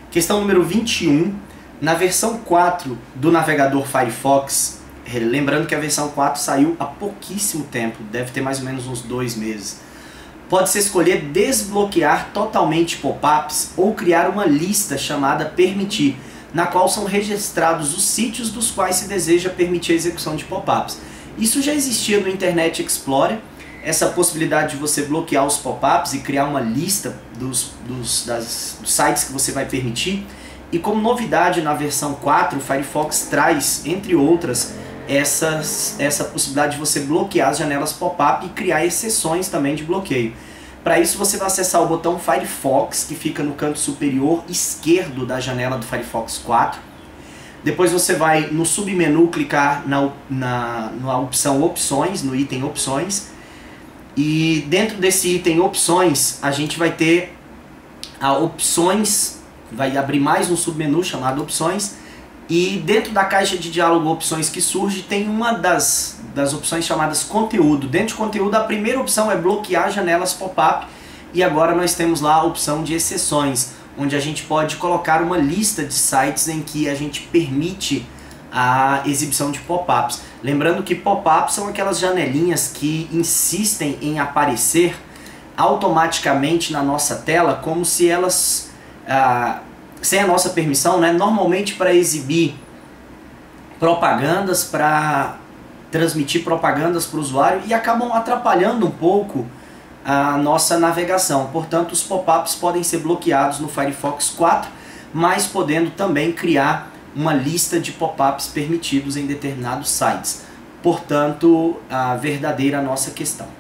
Questão número 21. Na versão 4 do navegador Firefox, lembrando que a versão 4 saiu há pouquíssimo tempo, deve ter mais ou menos uns 2 meses, pode-se escolher desbloquear totalmente pop-ups ou criar uma lista chamada Permitir, na qual são registrados os sítios dos quais se deseja permitir a execução de pop-ups. Isso já existia no Internet Explorer, essa possibilidade de você bloquear os pop-ups e criar uma lista dos sites que você vai permitir. E como novidade na versão 4, o Firefox traz, entre outras, essa possibilidade de você bloquear as janelas pop-up e criar exceções também de bloqueio. Para isso você vai acessar o botão Firefox, que fica no canto superior esquerdo da janela do Firefox 4. Depois você vai no submenu clicar na opção Opções, no item Opções. E dentro desse item Opções, a gente vai ter a Opções, vai abrir mais um submenu chamado Opções. E dentro da caixa de diálogo Opções que surge, tem uma das opções chamadas Conteúdo. Dentro de Conteúdo, a primeira opção é bloquear janelas pop-up. E agora nós temos lá a opção de exceções, onde a gente pode colocar uma lista de sites em que a gente permite a exibição de pop-ups. Lembrando que pop-ups são aquelas janelinhas que insistem em aparecer automaticamente na nossa tela, como se elas, sem a nossa permissão, né? Normalmente para exibir propagandas, para transmitir propagandas para o usuário, e acabam atrapalhando um pouco a nossa navegação. Portanto, os pop-ups podem ser bloqueados no Firefox 4, mas podendo também criar uma lista de pop-ups permitidos em determinados sites. Portanto, verdadeira a nossa questão.